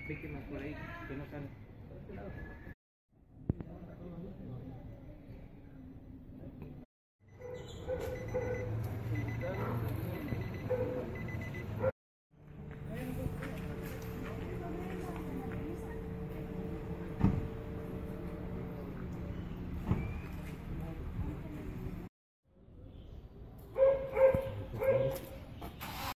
víctimas por ahí que no están por este lado.